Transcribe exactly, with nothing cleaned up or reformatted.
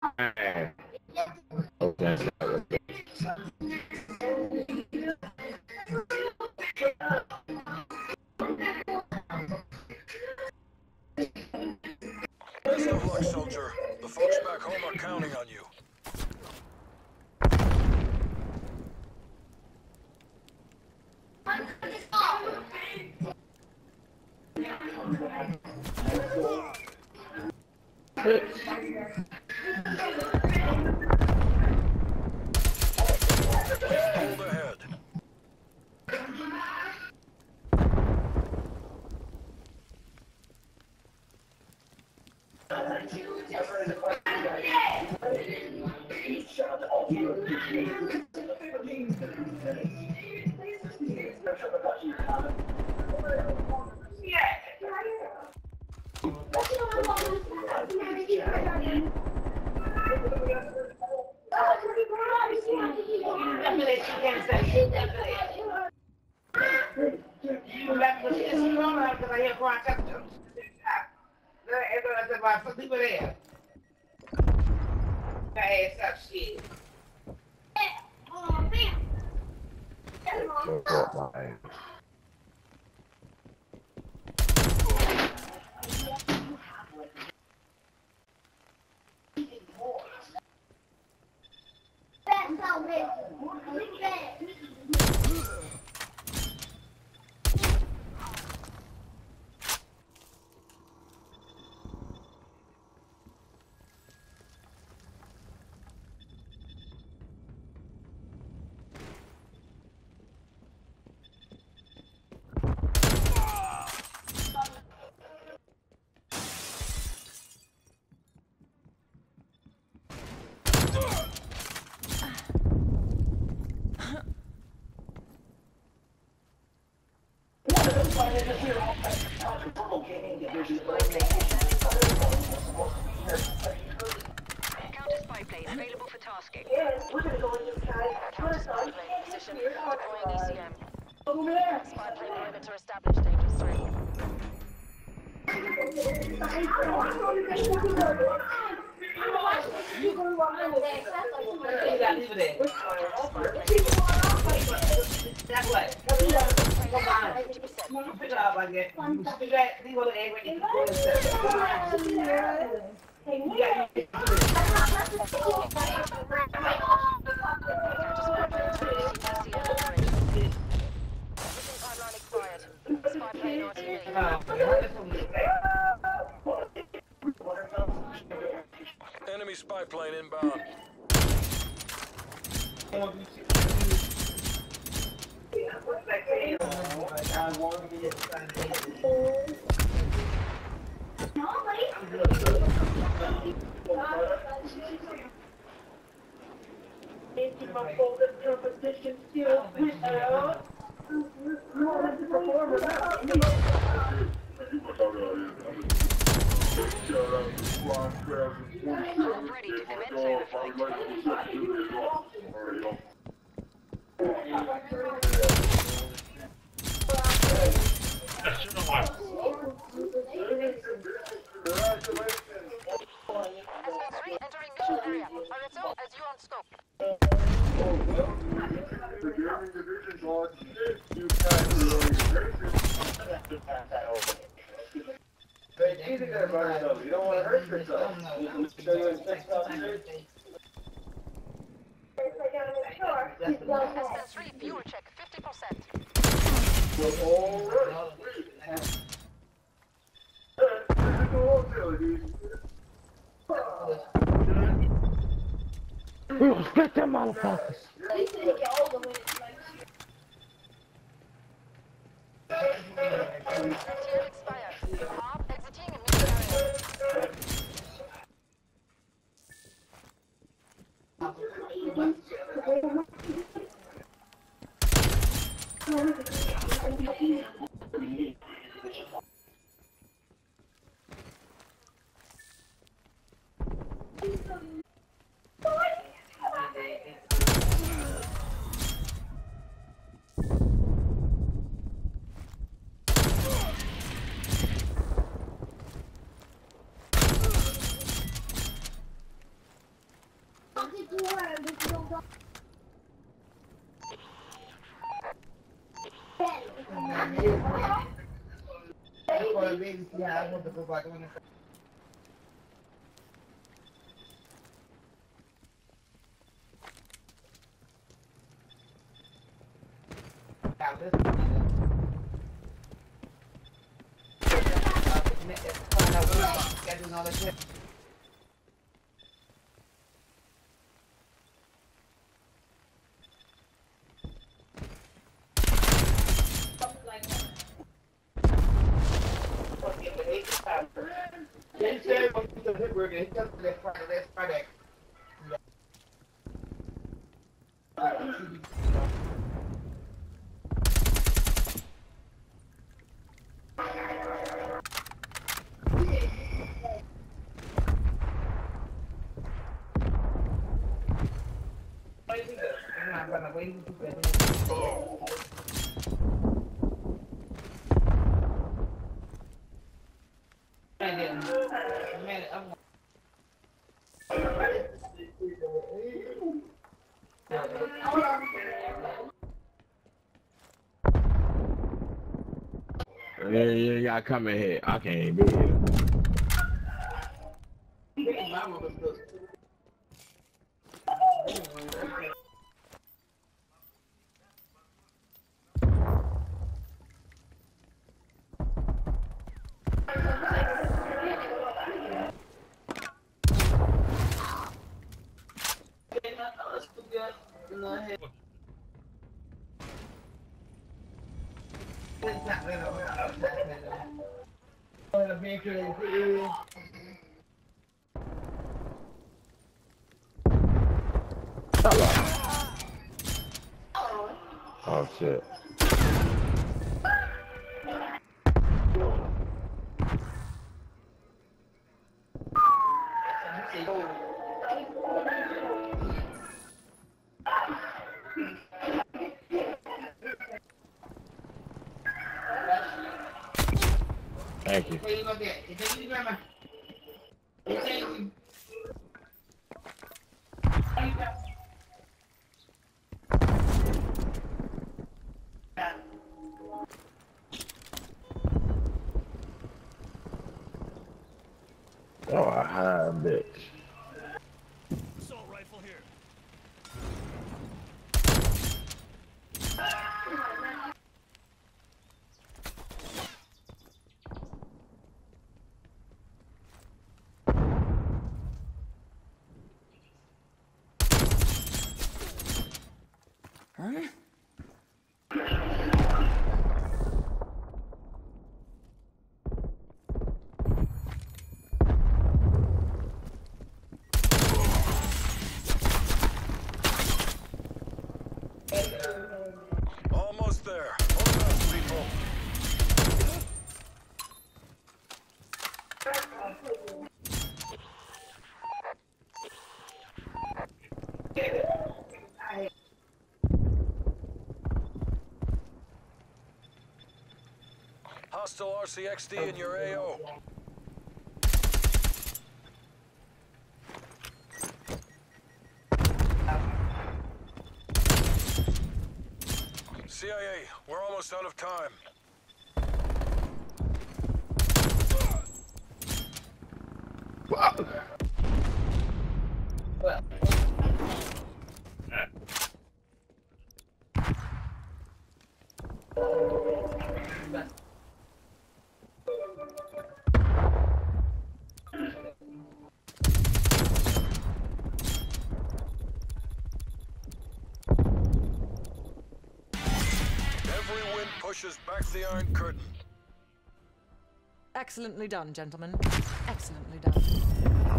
Best of luck, soldier. The folks back home are counting on you. Hold ahead. Counter spy plane available for tasking. Counter spy plane position deploying E C M. Spy plane perimeter established. Dangerous three. Enemy spy plane inbound. Ready to commence overflight. S V three entering mission area. I result as you on scope. You don't want to hurt yourself. S V three fuel check fifty percent. We'll split them motherfuckers. Frontier expired. Hard exiting mission area. Yeah, yeah, y'all come in here. I can't be here. Oh shit. Thank you. Oh, a high bitch. Assault rifle here. Huh? Almost there. Hold on, people. Hostile R C X D in your A O. C I A, we're almost out of time. Every wind pushes back the Iron Curtain. Excellently done, gentlemen. Excellently done.